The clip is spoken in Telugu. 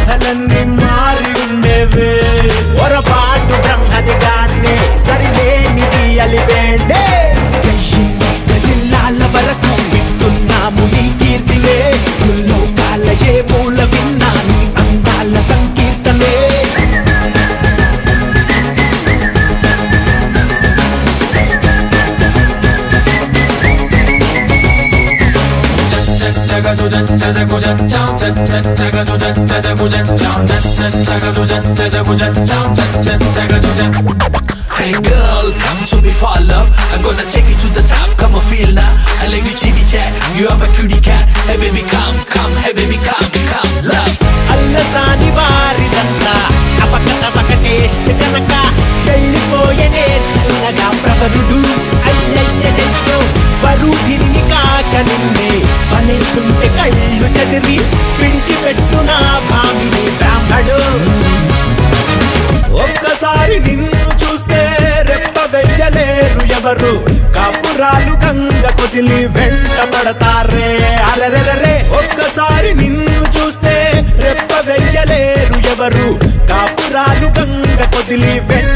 బాధలన్నీ మారి ఉండేవే ఒరపాటు బ్రహ్మదిగాన్ని సరిలేనిది అలివేండే జిల్లాల వరకు వింటున్నాము నీ కీర్తినే లోకాల ఏ మూల విన్నా నీ అందాల సంకీర్తనే Hey girl, come to me for love. I'm gonna take you to the top, come on feel now. I like you chitty chat, you are my cutie cat. Hey baby come, hey baby come, love. Allasani వారిదంతా అవకతవక టేస్ట్ కనుక వెళ్ళిపోయనే చల్లగా ప్రవరుడు అయ్యయ్యో వరుధిని కాక నిన్నే వలేస్తుంటే కళ్ళు చెదిరి విడిచిపెట్టునా భామిని బ్రాహ్మడు ఒక్కసారి నిన్ను చూస్తే రెప్ప వెయ్యలేరు ఎవరు కాపురాలు గంగ కొదిలి వెంట పడతారే అలరెలరే ఒక్కసారి నిన్ను చూస్తే రెప్ప వెయ్యలేరు ఎవరు కాపురాలు గంగ కొదిలి వెంట